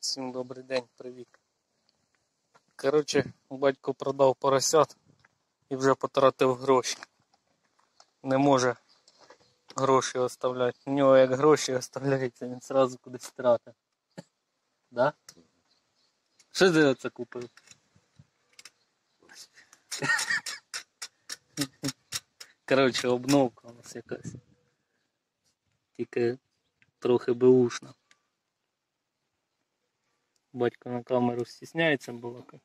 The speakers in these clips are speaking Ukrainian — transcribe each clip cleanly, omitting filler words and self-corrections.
Всім добрий день, привіт. Коротше, батько продав поросят і вже потратив гроші. Не може гроші оставляти. У нього як гроші оставляються, він одразу кудись тратить. Да? Що ти оце купив? Коротше, обновка у нас якась. Тільки трохи беушна. Батько на камеру стісняється балакати.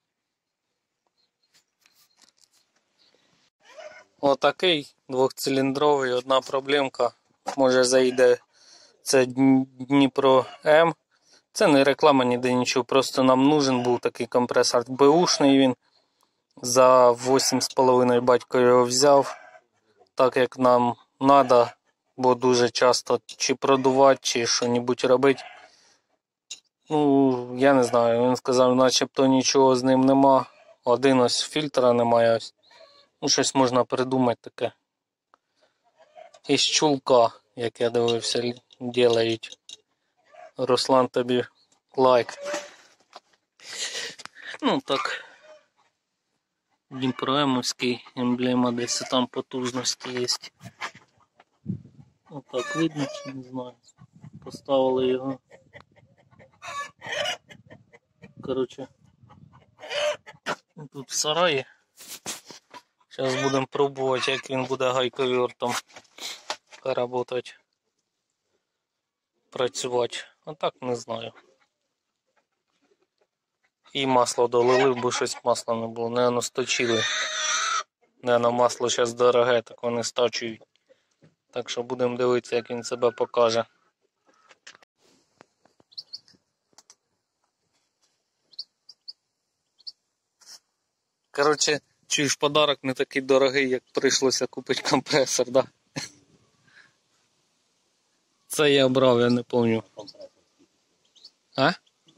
Отакий двохциліндровий, одна проблемка. Може зайде, це Дніпро М. Це не реклама, ніде нічого, просто нам нужен був такий компресор. Беушний він. За 8,5 батько його взяв, так як нам треба, бо дуже часто чи продувати, чи що-небудь робити. Ну, я не знаю, він сказав, начебто нічого з ним нема. Один ось фільтра немає ось. Ну, щось можна придумати таке. Із чулка, як я дивився, роблять. Руслан, тобі лайк. Ну так. Дніпроемовський емблема, десь там потужності є. Отак видно, чи не знаю. Поставили його. Коротше, тут в сараї. Зараз будемо пробувати, як він буде гайковертом працювати. А так не знаю. І масло долили, бо щось масла не було. Наверно, сточили. Наверно, масло зараз дороге, так вони стачують. Так що будемо дивитися, як він себе покаже. Коротше, чуєш, подарок не такий дорогий, як прийшлося купити компресор, да? Це я брав, я не пам'ятаю. А?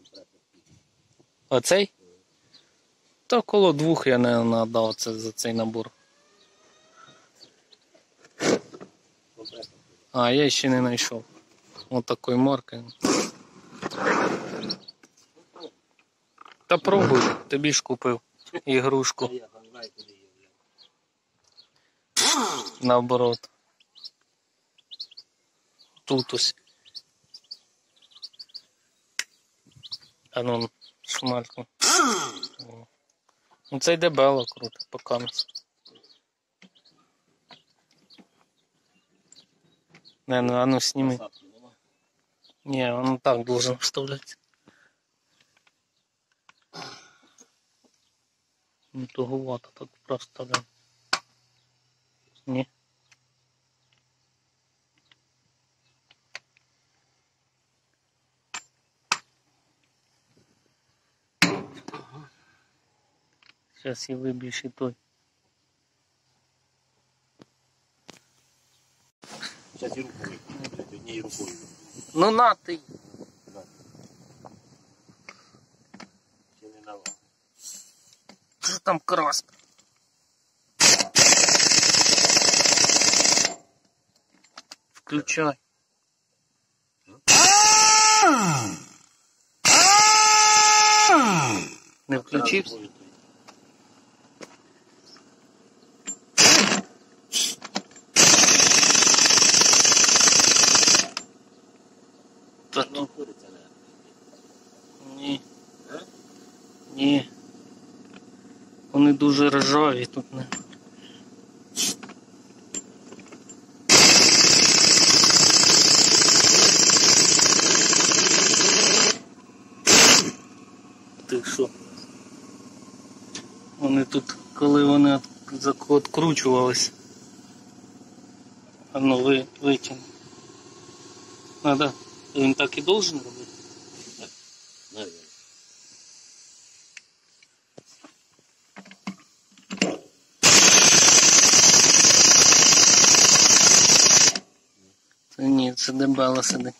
Оцей? Та коло 2 я не надав це за цей набор. А, я ще не знайшов. Ось такої марки. Та пробуй, тобі ж купив ігрушку. Наоборот. Тут ось. А ну, шмальку. Ну це йде бело круто, покамість. Не, ну а ну сними. Не, он так должен вставлять. Ну туговато так просто, да. Не. Сейчас я выбьешь и той. Сейчас и руку выпью, не рукой. Ну на ты. Да. Тебе не дала. Что там краска? Включай. Не включився? Та ну. Ні. Ні. Вони дуже ржаві тут не. Ти що? Вони тут, коли вони відкручувались. А ну витягни. Надо. Він так і должен робити? Так, наверное. Це ні, це дебело сидить.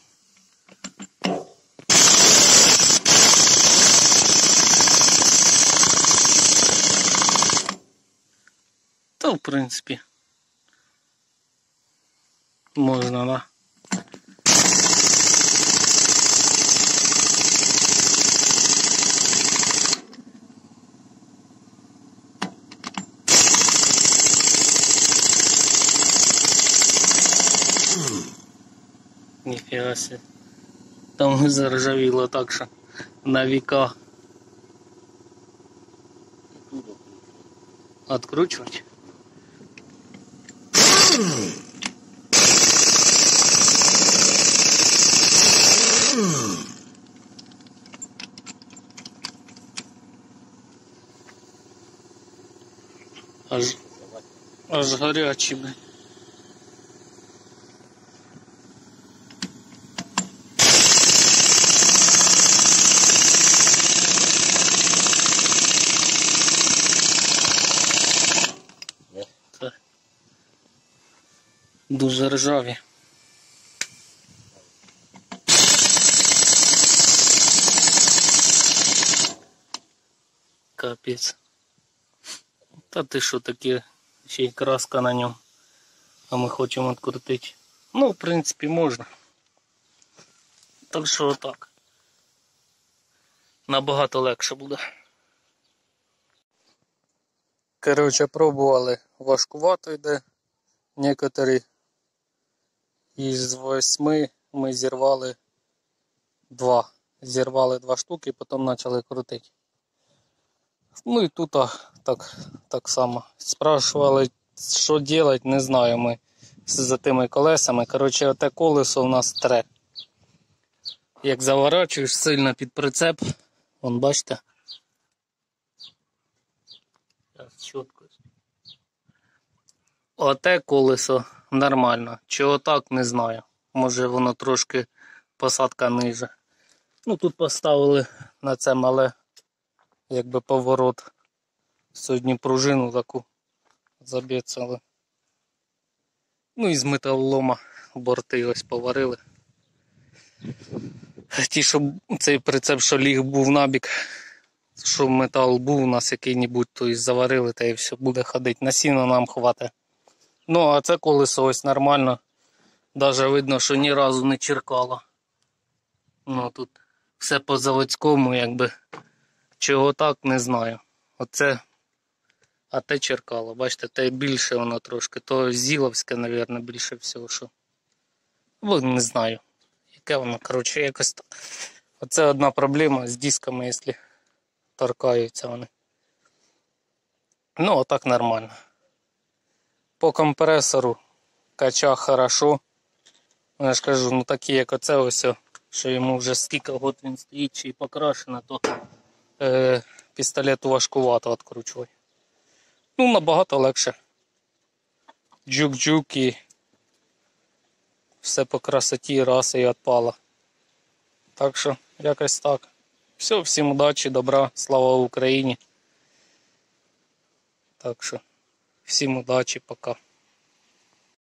Та в принципі можна, да? Ніфіга себе. Там заржавіло так, що на віка. Тут Откручувати? Аж гарячий, блин. Дуже ржаві. Капець. Та ти що таке? Ще й краска на ньому. А ми хочемо відкрутити. Ну, в принципі, можна. Так що отак. Набагато легше буде. Коротше, пробували. Важкувато йде. Некоторі із 8 ми зірвали 2. Зірвали 2 штуки, потім почали крутити. Ну і тут так само. Спрашували, що робити, не знаю ми за тими колесами. Коротше, оте колесо у нас тре. Як заворачуєш сильно під прицеп, вон бачите. Зараз чітко. Оте колесо нормально. Чого так, не знаю. Може воно трошки посадка ниже. Ну тут поставили на це мале, якби поворот. Сьогодні пружину таку забіцали. Ну і з металолома борти ось поварили. Ті, щоб цей прицеп, що ліг був набік, щоб метал був у нас який-небудь, то і заварили, та і все, буде ходити. На сіно нам хватить. Ну, а це колесо ось нормально. Даже видно, що ні разу не черкало. Ну, тут все по заводському, якби. Чого так, не знаю. Оце, а те черкало. Бачите, те більше воно трошки. То зіловське, мабуть, більше всього, що. Ну, не знаю. Яке воно, коротше, якось так. Оце одна проблема з дисками, якщо торкаються вони. Ну, отак нормально. По компресору кача хорошо. Я ж кажу, ну такі як оце ось, що йому вже скільки год він стоїть, чи і покрашено, то пістолету важкувато відкручувати. Ну, набагато легше. Джук-джук і все по красоті, раз і відпало. Так що, якось так. Все, всім удачі, добра, слава Україні. Так що, всім удачі, пока.